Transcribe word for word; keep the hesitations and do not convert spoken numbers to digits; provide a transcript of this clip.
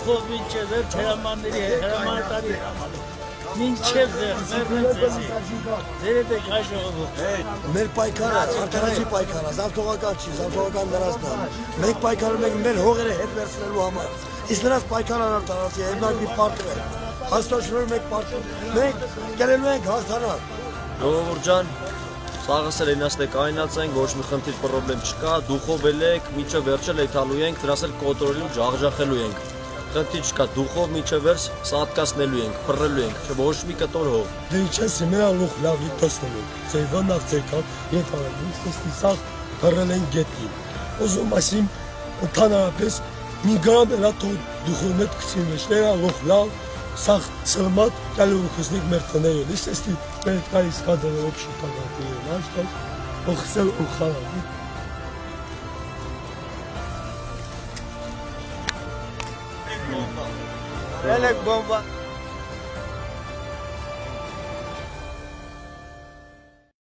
Duhov minçever Keramanları, Keramanları. Minçever, Mermezesi. Nerede kaşı olur? Mer paykara, arkadaşı paykara, zavtoğa kaçı, zavtoğa kandarasna. Mek paykara, mek mer hoğere hep versine luhama. İslenas paykara artarası, evnak bir parti ver. Hasta şunur mek parti. Mek, gelin mek hastana. Ժողովուրդ սաղասել են ասեք այնացային ոչ մի խնդիր պրոբլեմ չկա, դուխով եք, միջը վերջը լեթալու ենք, դրանց էլ կոտրոլելու, ջաղջախելու ենք։ Խնդիր չկա, դուխով միջը վերջ սատկացնելու ենք, փռելու ենք, չէ ոչ մի կտոր հող։ Դե ինչ է սեմերա լուխ լավի տոսնելու։ Ձեվան աղձեկան, եթարագին, ստի սաղ փռել են գետին։ Ոզում ասիմ, ընդհանրապես մի գրամ էլա թող դուխով մետ կցին մեջ, ներա լուխ լավ, սաղ սլմատ կալու խզնիկ մեր տները, լիս էստի մեր կայիս կադերը օբշի կագատի են, աշտալ, օխսել ու խալավի։ Elek bomba.